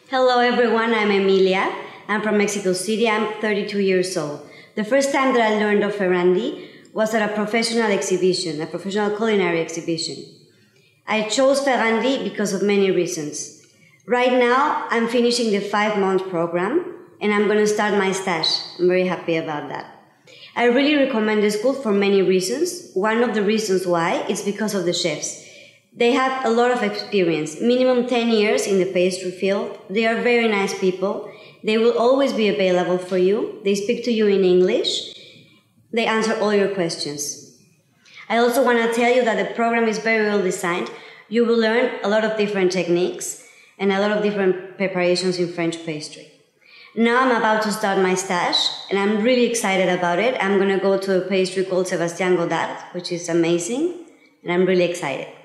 Hello everyone, I'm Emilia. I'm from Mexico City. I'm 32 years old. The first time that I learned of Ferrandi was at a professional exhibition, a professional culinary exhibition. I chose Ferrandi because of many reasons. Right now, I'm finishing the 5-month program and I'm going to start my stage. I'm very happy about that. I really recommend the school for many reasons. One of the reasons why is because of the chefs. They have a lot of experience, minimum 10 years in the pastry field. They are very nice people. They will always be available for you. They speak to you in English. They answer all your questions. I also want to tell you that the program is very well designed. You will learn a lot of different techniques and a lot of different preparations in French pastry. Now I'm about to start my stage, and I'm really excited about it. I'm going to go to a pastry called Sébastien Godard, which is amazing, and I'm really excited.